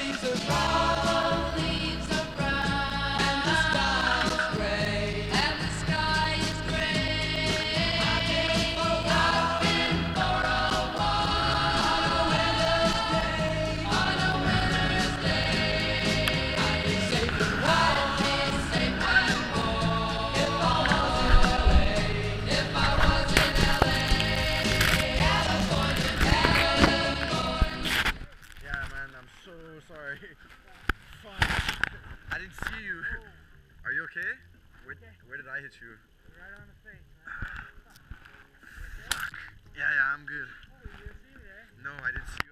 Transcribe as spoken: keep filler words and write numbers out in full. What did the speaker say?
Sorry. Fuck. I didn't see you. Are you okay? Where, where did I hit you? Right on the face. Fuck. Yeah, yeah, I'm good. Oh, you didn't see me there? No, I didn't see